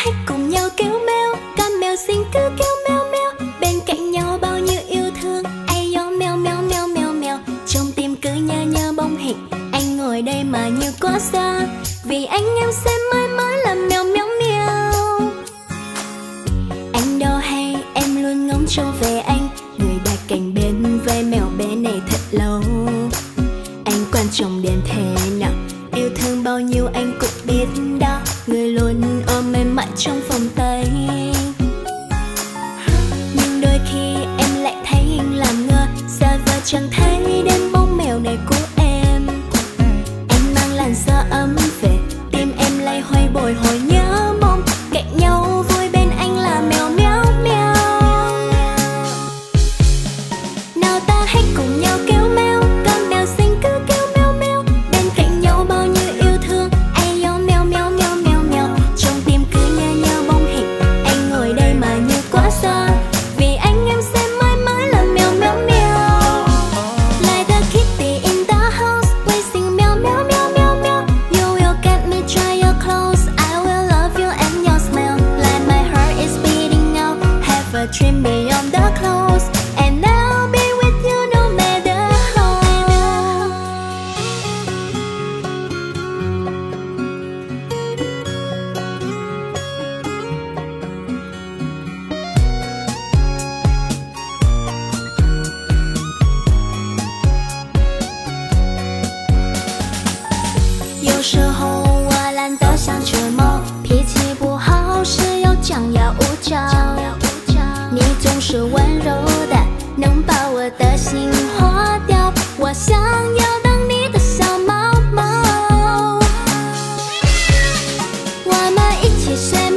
hãy cùng nhau kêu meo, con mèo xinh cứ kêu meo meo, bên cạnh nhau bao nhiêu yêu thương. Ai yo meo meo meo meo meo, trong tim cứ nhớ nhớ bóng hình anh ngồi đây mà như quá xa, vì anh em sẽ mãi mãi là mèo meo meo. Anh đâu hay em luôn ngóng trông về anh, người đã cạnh bên vai mèo bé này thật lâu. Anh quan trọng đến thế nào, yêu thương bao nhiêu anh cũng biết đó, người luôn ôm em mãi trong vòng tay. Nhưng đôi khi em lại thấy anh làm ngơ, xa vời chẳng thấy đến bóng mèo này của em. Em mang làn gió ấm về, tim em lay hoay bồi hồi nhớ mong cạnh nhau vui bên anh là mèo meo meo. Nào ta hãy cùng nhau kêu meo, con mèo xinh cứ kêu meo meo, bên cạnh nhau bao nhiêu yêu thương. Ai yo meo meo meo meo meo, trong tim cứ nhớ nhớ bóng hình anh ngồi đây mà như quá xa, vì anh em sẽ mãi mãi là mèo meo meo. Like the kitty in the house, we sing meow meow meow meow meow. You will get me dry your clothes, I will love you and your smell. Like my heart is beating now, have a dream beyond the clothes, and I'll be with you no matter how.有时候我懒得像只猫，脾气不好时又张牙舞爪，你总是温柔的，能把我的心化掉。我想要当你的小毛毛，我们一起睡。